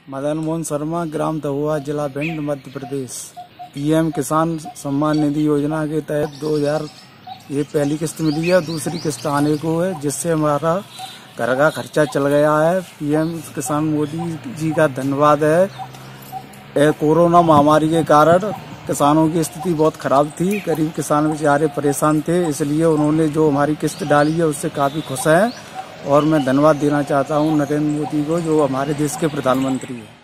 मदन मोहन शर्मा, ग्राम Dahua, जिला Bhind, Madhya Pradesh. PM किसान सम्मान निधि योजना के तहत 2000 ये पहली किस्त मिली है, दूसरी किस्त आने को है, जिससे हमारा घर का खर्चा चल गया है। पीएम किसान मोदी जी का धन्यवाद है। कोरोना महामारी के कारण किसानों की स्थिति बहुत खराब थी, गरीब किसान बेचारे परेशान थे, इसलिए उन्होंने जो हमारी किस्त डाली है उससे काफी खुश हैं। और मैं धन्यवाद देना चाहता हूं नरेंद्र मोदी को, जो हमारे देश के प्रधानमंत्री हैं।